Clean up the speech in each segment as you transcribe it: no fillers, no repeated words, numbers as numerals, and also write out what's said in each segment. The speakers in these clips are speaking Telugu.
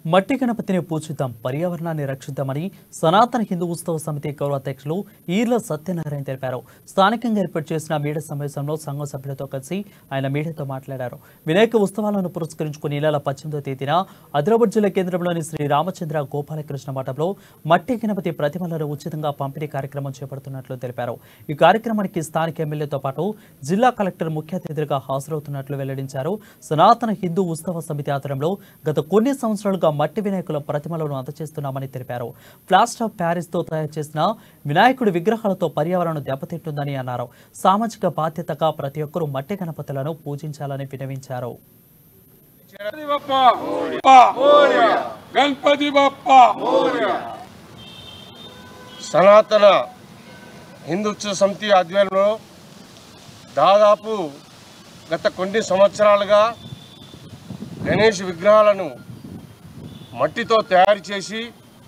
మట్టి గణపతిని పూజిద్దాం, పర్యావరణాన్ని రక్షిద్దామని సనాతన హిందూ ఉత్సవ సమితి గౌరవ అధ్యక్షులు ఈర్ల సత్యనారాయణ తెలిపారు. స్థానికంగా ఏర్పాటు చేసిన మీడియా సమావేశంలో సంఘం సభ్యులతో కలిసి ఆయన మీడియాతో మాట్లాడారు. వినాయక ఉత్సవాలను పురస్కరించుకుని ఈ నెల 18వ తేదీన ఆదిలాబాద్ జిల్లా కేంద్రంలోని శ్రీ రామచంద్ర గోపాలకృష్ణ మఠంలో మట్టి గణపతి ప్రతిమలను ఉచితంగా పంపిణీ కార్యక్రమం చేపడుతున్నట్లు తెలిపారు. ఈ కార్యక్రమానికి స్థానిక ఎమ్మెల్యేతో పాటు జిల్లా కలెక్టర్ ముఖ్య అతిథిగా హాజరవుతున్నట్లు వెల్లడించారు. సనాతన హిందూ ఉత్సవ సమితి ఆధ్వర్యంలో గత కొన్ని సంవత్సరాలుగా మట్టి వినాయకుల ప్రతిమలను అందజేస్తున్నామని తెలిపారు. ప్లాస్టర్ ఆఫ్ ప్యారిస్ తో తయారు చేసిన వినాయకుడి విగ్రహాలతో పర్యావరణం దెబ్బతింటుందని అన్నారు. సామాజిక బాధ్యతగా ప్రతి ఒక్కరూ మట్టి గణపతులను పూజించాలని విన్నవించారు. సనాతన హిందూత్సవ సమితి ఆధ్వర్యంలో దాదాపు గత కొన్ని సంవత్సరాలుగా గణేష్ విగ్రహాలను మట్టితో తయారు చేసి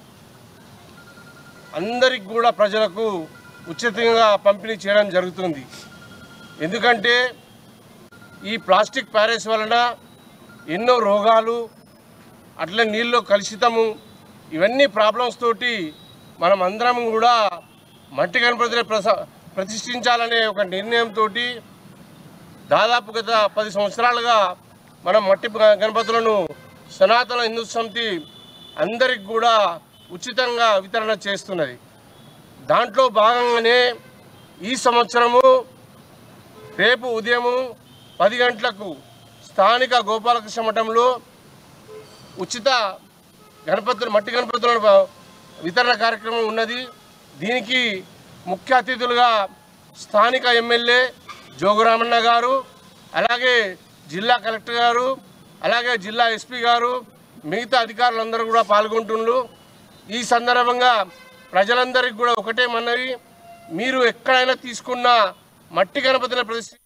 అందరికి కూడా ప్రజలకు ఉచితంగా పంపిణీ చేయడం జరుగుతుంది. ఎందుకంటే ఈ ప్లాస్టిక్ ప్యారెస్ వలన ఎన్నో రోగాలు, అట్లే నీళ్ళు కలుషితము, ఇవన్నీ ప్రాబ్లమ్స్ తోటి మనం అందరం కూడా మట్టి గణపతిని ప్రతిష్ఠించాలనే ఒక నిర్ణయంతో దాదాపు గత 10 సంవత్సరాలుగా మనం మట్టి గణపతులను సనాతన హిందూ సమితి అందరికి కూడా ఉచితంగా వితరణ చేస్తున్నది. దాంట్లో భాగంగానే ఈ సంవత్సరము రేపు ఉదయం 10 గంటలకు స్థానిక గోపాలకృష్ణ మఠంలో ఉచిత మట్టి గణపతుల వితరణ కార్యక్రమం ఉన్నది. దీనికి ముఖ్య అతిథులుగా స్థానిక ఎమ్మెల్యే జోగురామన్న గారు, అలాగే జిల్లా కలెక్టర్ గారు, అలాగే జిల్లా ఎస్పీ గారు, మిగతా అధికారులందరూ కూడా పాల్గొంటున్నారు. ఈ సందర్భంగా ప్రజలందరికీ కూడా ఒకటే మనవి, మీరు ఎక్కడైనా తీసుకున్న మట్టి గణపతిని